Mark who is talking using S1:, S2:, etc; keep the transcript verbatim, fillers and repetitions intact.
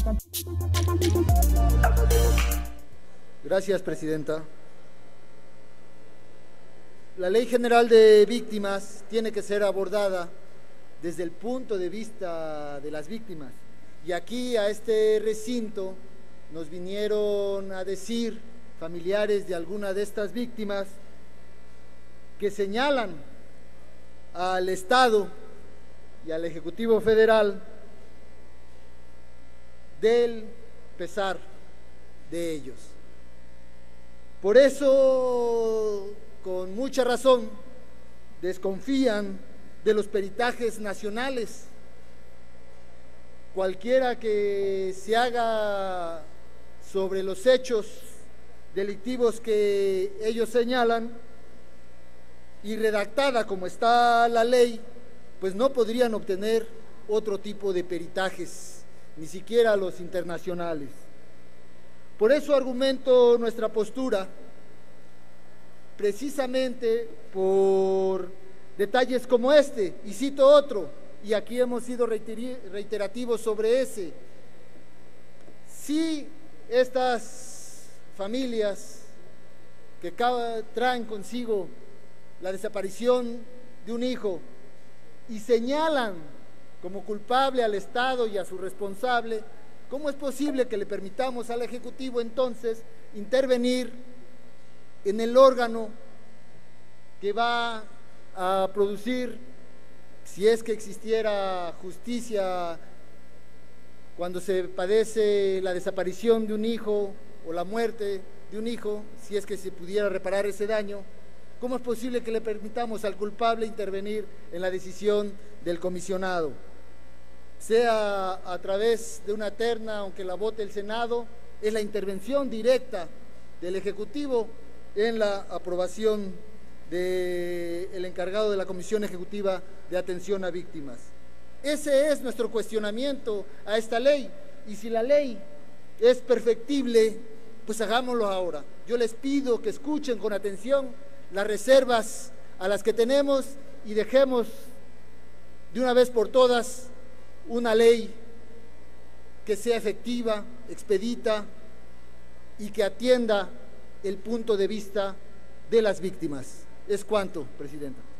S1: Gracias, Presidenta. La Ley General de Víctimas tiene que ser abordada desde el punto de vista de las víctimas. Y aquí, a este recinto, nos vinieron a decir familiares de alguna de estas víctimas que señalan al Estado y al Ejecutivo Federal del pesar de ellos. Por eso, con mucha razón, desconfían de los peritajes nacionales. Cualquiera que se haga sobre los hechos delictivos que ellos señalan y redactada como está la ley, pues no podrían obtener otro tipo de peritajes, ni siquiera los internacionales. Por eso argumento nuestra postura, precisamente por detalles como este, y cito otro, y aquí hemos sido reiterativos sobre ese. Si estas familias que traen consigo la desaparición de un hijo y señalan como culpable al Estado y a su responsable, ¿cómo es posible que le permitamos al Ejecutivo entonces intervenir en el órgano que va a producir, si es que existiera justicia cuando se padece la desaparición de un hijo o la muerte de un hijo, si es que se pudiera reparar ese daño? ¿Cómo es posible que le permitamos al culpable intervenir en la decisión del comisionado? Sea a través de una terna, aunque la vote el Senado, es la intervención directa del Ejecutivo en la aprobación del encargado de la Comisión Ejecutiva de Atención a Víctimas. Ese es nuestro cuestionamiento a esta ley, y si la ley es perfectible, pues hagámoslo ahora. Yo les pido que escuchen con atención las reservas a las que tenemos y dejemos de una vez por todas una ley que sea efectiva, expedita y que atienda el punto de vista de las víctimas. Es cuanto, Presidenta.